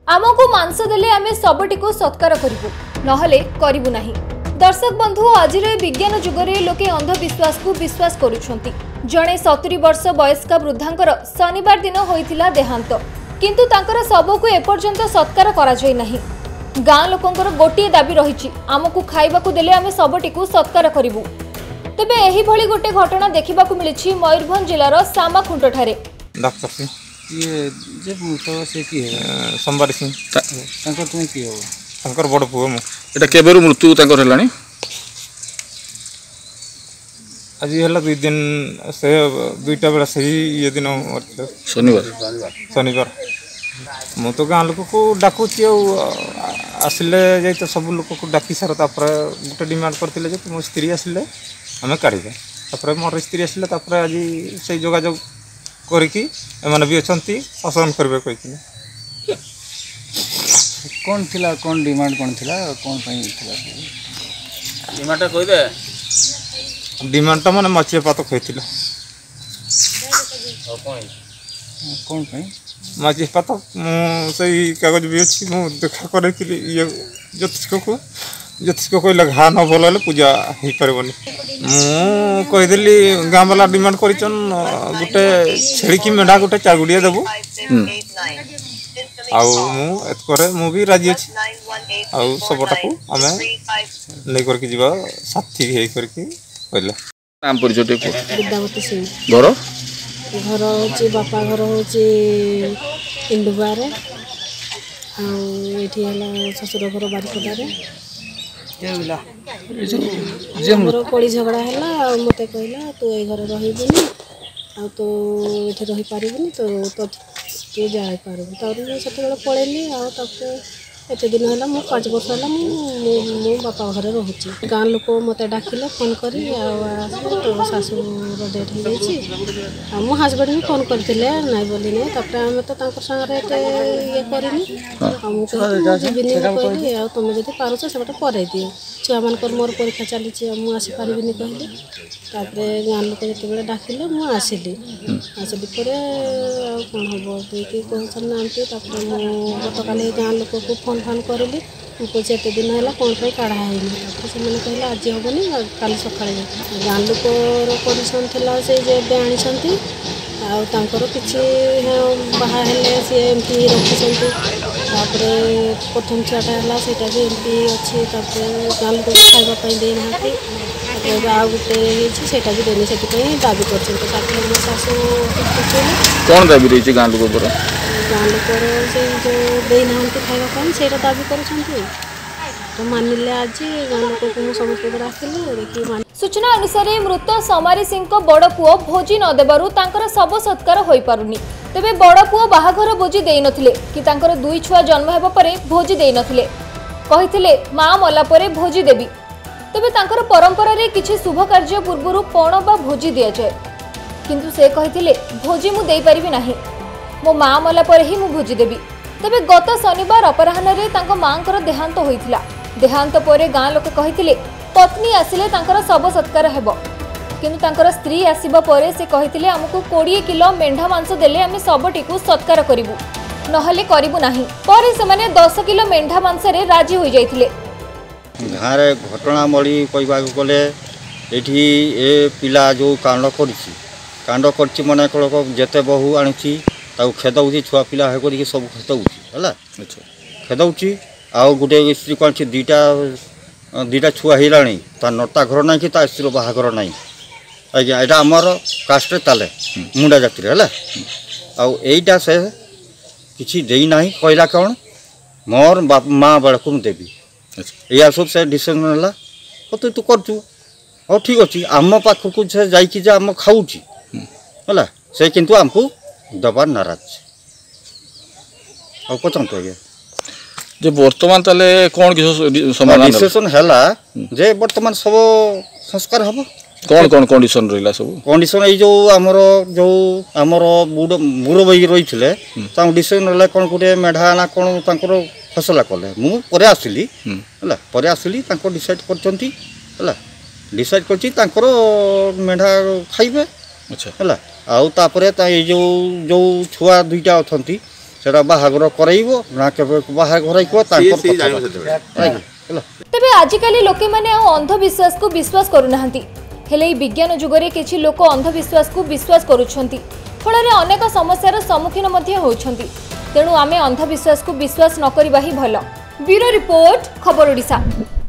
आमको मांस देले आमे सबटी को सत्कार करिवु नहले करिवु नाही। दर्शक बंधु आज विज्ञान जुगरे लोके अंधविश्वास को विश्वास करुछंती। जणे 70 वर्ष वयस्क वृद्धांकर शनिवार दिन होइथिला देहांत, किंतु तांकर शव को एपर्यंत सत्कार करा जाय नाही। गाँ लोकंकर गोटे दाबी रहिछि, आमको खाइबाकू देले आमे सबटी को सत्कार करिवु। तेबे एही भली गोटे घटना देखिबाकू मिलिछि मयूरभंज जिल्लार सामाखुंट ठारे। डॉक्टर ये जे तो से की है संबारी सिंह तांकर तुम की हो तांकर बड़ पुओ मु एटा केबेरु मृत्यु तांकर हेलानी आज हला 2 दिन से 2टा बेला से ये दिन शनिवार मु तो गाँ लोक को डाकुची आसिले जाई तो सब लोक को डाकी सारा तापर गोटे डिमांड करथिले जे मो स्त्री आसिले हमें काढिबे तापर मोर स्त्री आसिले तापर आज से जोगाजोग करके एमाने भी अछंती शासन करबे कहिथिले। कौन थिला कौन डिमांड कौन थिला कौन पई थिला डिमांड कहबे डिमांड माने मछिया पातो खैथिला कौन पई मछिया पातो मु सही कागज भी अछि मु देखा करे कि ये ज्योतिष को कोई घा न भल पूजा हो पारबनी मु कहीदेली गाँ वाला डिमांड करछन गोटे छेड़ी की मेढा गोटे चागुड़िया देबू आउ मु भी राजी अछि आउ सबटा को हमें नै करके जीवा साथी हे करके कहले। नाम परिचय टे विद्यावती सिंह घर घर होची बापा घर होची इंडुबारे आ एठी हला ससुर घर बारिपदारे हमरो कोड़ी झगड़ा है मत कहला तू ए घर रही आ तो ये रही पारिबनी तो तू जाए पारबू तार से पड़ेली आते दिन है 5 वर्ष है मो बापा घरे रोचे गाँ लोक मत डाकिले फोन कर तो शाशुर डेथ हो मो हजबैंड भी फोन करते ना बोली नहीं आम तो सागर ये करनी जीविनी कहली तुम जब पारुच से पड़े दिए छुआ मान मोर परीक्षा चली मुझे आसपारि कहली गाँ लोक जो डाकिले मुझे आसली पर कौन हम कि कहना गत काली गाँ लोक को फोन फान करी पूछे एत दिन है कौन पर काढ़ा है से कहले आज हेनी काली सका गाँ लोकर कंडीशन थी से आनी आर कि बाहर सी एमपी रखी प्रथम छुआटा है भी एमपी अच्छी गाँ लोक खावाई देना आ गोटे सेटा भी देनी से दाबी कर शाशु कौन दाबी रही गाँ लोक गाँ लोकर से जो देना खावाई से दाबी कर मानिले आज गाँ लोक को समस्त डाकिले। सूचना अनुसार मृत समारी सिंह को बड़ पुओ भोजी न देबारु तांकर शव सत्कार होई पारुनी। तेबे बड़ पुओ बाहाघर भोजी देई नथिले कि तांकर 2 छुआ जन्म हेबा परे भोजी देई नथिले, कहिथिले मां मला परे भोजी देबी। तेबे तांकर परंपरा रे किछि शुभ कार्य पूर्वरु पण बा भोजी दिया जाय, किंतु से कहिथिले भोजी मु देई परिबि नाही, मो मां मला परे ही मु भोजी देबी। तेबे गत शनिवार अपराह्न रे तांको मांकर देहांत होइथिला। देहांत परे गाँ लोक कहिथिले पत्नी आसिले तांकर शव सत्कार हेबो, किंतु तांकर स्त्री आसीबा परे से कहिथिले हमकु 20 किलो मेंढा मांस देले आमे शवटी को सत्कार करिवु नहले करिवु नाही। परे से माने 10 किलो मेंढा मांस रे राजी होई जाइथिले। गाँ रे घटना मड़ी कहबा गले एठी ए पिला जो कांड करछि मने कलक जेते बहु आनिछि ताऊ खेदउछि छुआ पिला हे करी सब खेदउछि हला अच्छा खेदउछि आ गोटे स्त्री कौन दुईटा छुआ हिलाणी ता नटा घर ना कि स्त्री बाहाघर ना आज्ञा यहाँ आमर कास्ट ताले मुंडा जाति है आईटा से किसी देना कहला कौन मोर माँ बेल को देवी या सब से डिसीजन है तो तू कर हाँ ठीक अच्छे आम पाखक से जाम खाऊँ है से किंतु आमको दबार नाराज आ पचंत आज्ञा जे वर्तमान ताले कौन कि समाधान डिसीजन हैला जे वर्तमान सब संस्कार हम कौन कौन कंडीशन रहिला सब कंडीशन ए जो आमर मुरबई रही थे डिसीजन है कौन गोटे मेढ़ा ना कौन तांकर फसला कले मु परे आसिली है परे आसिली तांको डिसाइड करछंती है डिसाइड करछि तांकर मेढ़ा खाइबे अच्छा है आउ तापरे ता जो जो छुआ दुईटा अछंती সেটা বাহাঘর করাইব না কেবে বাহাঘর तेबे आजिकाली लोके माने अंधविश्वास को विश्वास करूनाहांती हेले विज्ञान जुगरे किछि लोक अंधविश्वास को विश्वास करूछंती फଳରେ अनेक समस्यार सम्मुखीन मध्ये होउछंती तेणु आमे अंधविश्वास को विश्वास न करिबा ही भलो ब्यूरो रिपोर्ट खबर ओडिशा।